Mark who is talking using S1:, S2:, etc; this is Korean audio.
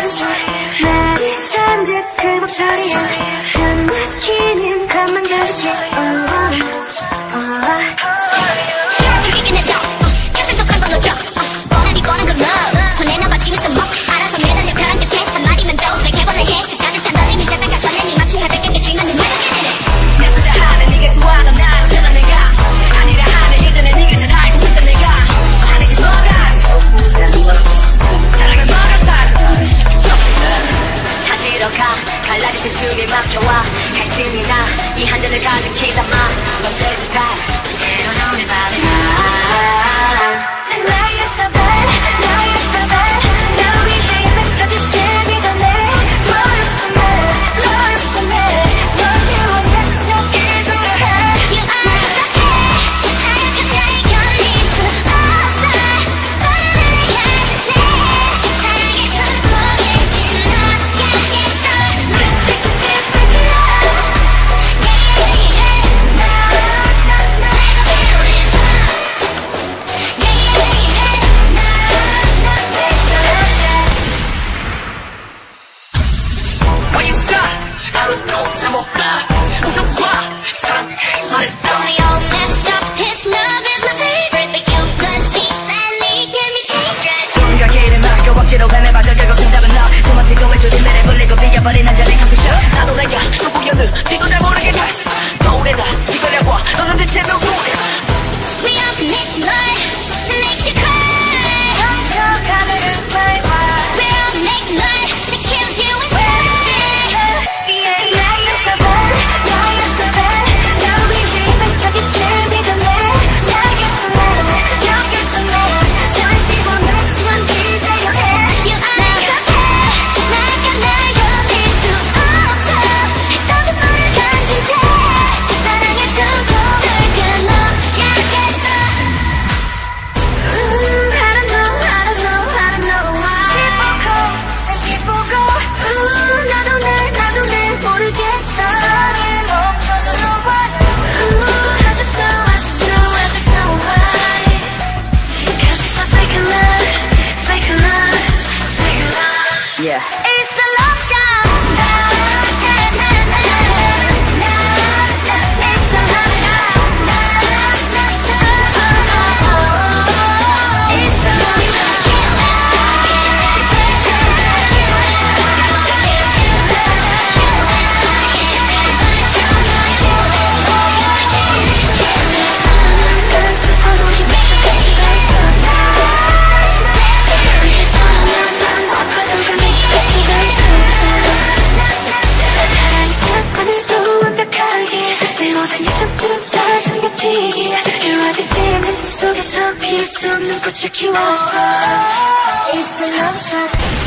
S1: 말이 산듯 그 목소리에 전 느끼는 것만 그렇게
S2: 이기긴 해줘 곁에 속한 걸로 줘 뻔하니 뻔한 건 love 혼내나 바뀌면서 뭐 알아서 매달려 벼랑 끝에 한 마디만 더 내 개발을 해 따뜻한 널림이 새빨간 설렘이 마치 해변 깨지만 내
S3: 내가 하는 네가 좋아하던 나를 편한 내가 아니라 하는 예전에 네가 잘 알고 있던 내가 하는 게 뭐가 사랑은 뭐가 살아 다 들어가 갈라진 숨이 막혀와 핵심이 나 이 한 잔을 가득히 담아 언제도 가 그대로 너를 바래가 억지로 헤매봐도 결국 정답은 너 도망치고 외줄이 매를 불리고 비어버린 한 잔의 커피숍 나도 내가 누구였는 지도 잘 모르게 돼 노래다 이거려봐 너는 대체 누구야
S2: We all commit to love that makes you cry
S1: 촉촉함을 밟아
S2: We all make love that kills you inside
S1: 나였어 bad 너 위해 입에까지 스미 전에 나겠어 나 여겠어 나 다시 보냈지만 기대려 해
S3: Yeah.
S2: It's the love shot It's the love shot It's the love
S1: 이루어지지 않는 꿈속에서 피울 수 없는 꽃을 키워서 It's the love shot